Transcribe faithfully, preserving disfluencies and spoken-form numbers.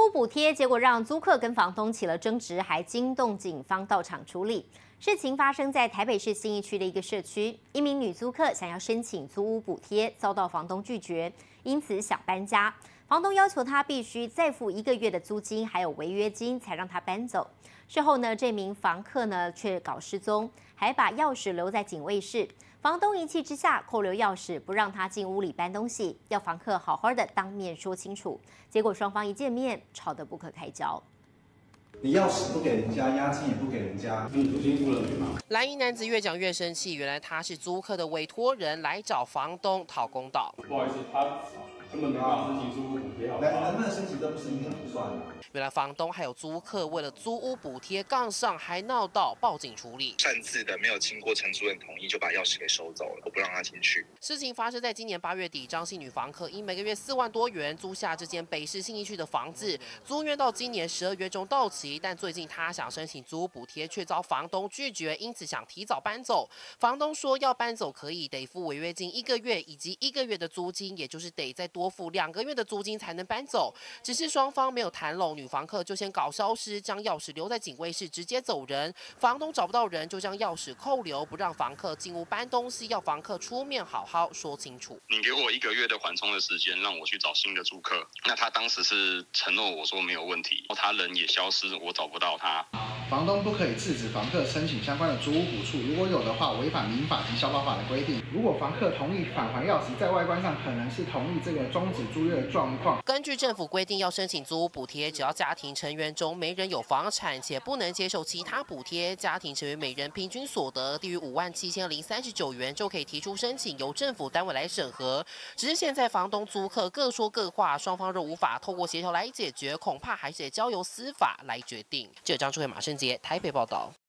屋补贴，结果让租客跟房东起了争执，还惊动警方到场处理。事情发生在台北市信义区的一个社区，一名女租客想要申请租屋补贴，遭到房东拒绝，因此想搬家。房东要求她必须再付一个月的租金，还有违约金，才让她搬走。事后呢，这名房客呢却搞失踪，还把钥匙留在警卫室。房东一气之下扣留钥匙，不让他进屋里搬东西，要房客好好的当面说清楚。结果双方一见面，吵得不可开交。 你钥匙不给人家，押金也不给人家，你租金付了没吗？ 蓝衣男子越讲越生气，原来他是租客的委托人，来找房东讨公道。 不好意思，他根本没办法申请租屋补贴，好不好？ 能不能申请这不是你怎么算的？ 原来房东还有租客为了租屋补贴杠上，还闹到报警处理。 擅自的没有经过陈主任同意就把钥匙给收走了，我不让他进去。 事情发生在今年八月底，张姓女房客因每个月四万多元租下这间北市信义区的房子，租约到今年十二月中到期，但最近她想申请租屋补贴，却遭房东拒绝，因此想提早搬走。房东说要搬走可以，得付违约金一个月以及一个月的租金，也就是得再多付两个月的租金才能搬走。只是双方没有谈拢，女房客就先搞消失，将钥匙留在警卫室，直接走人。房东找不到人，就将钥匙扣留，不让房客进屋搬东西，要房客出面好好说清楚。 你给我一个月的缓冲的时间，让我去找新的租客。那他当时是承诺我说没有问题，他人也消失，我找不到他。 房东不可以制止房客申请相关的租屋补助，如果有的话，违反民法及消保法的规定。如果房客同意返还钥匙，在外观上可能是同意这个终止租约的状况。 根据政府规定，要申请租屋补贴，只要家庭成员中没人有房产，且不能接受其他补贴，家庭成员每人平均所得低于五万七千零三十九元，就可以提出申请，由政府单位来审核。只是现在房东租客各说各话，双方若无法透过协调来解决，恐怕还是得交由司法来决定。记者张志慧、马胜杰台北报道。